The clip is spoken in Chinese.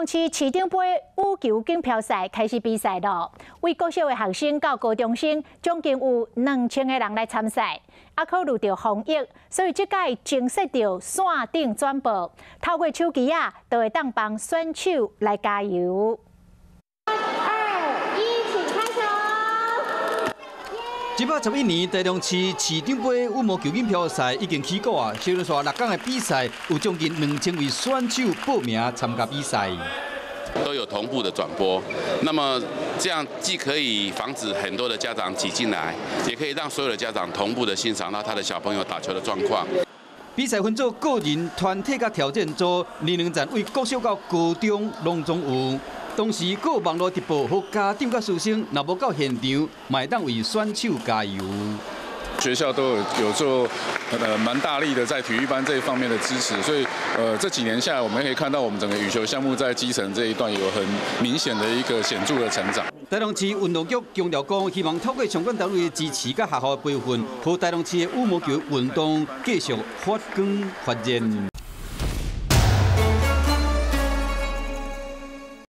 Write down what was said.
中市市长杯羽球锦标赛开始比赛了，为国小的学生到高中生，总共有2000个人来参赛。考虑到防疫，所以这届正式着线顶转播，透过手机就会当帮选手来加油。 711年台中市市长杯羽毛球锦标赛已经起过啊，小人说6港的比赛有将近2000位选手报名参加比赛。 都有同步的转播，那么这样既可以防止很多的家长挤进来，也可以让所有的家长同步的欣赏到他的小朋友打球的状况。 比赛分做个人、团体甲挑战组，年龄层为国小到高中拢总有。同时，各网络直播，和家长甲师生若无到现场，嘛会当为选手加油。 学校都有做蛮大力的在体育班这一方面的支持，所以这几年下来，我们可以看到我们整个羽球项目在基层这一段有很明显的一个显著的成长。 台中市运动局强调讲，希望透过相关单位的支持甲学校的培训，和台中市的羽毛球运动继续发光发热。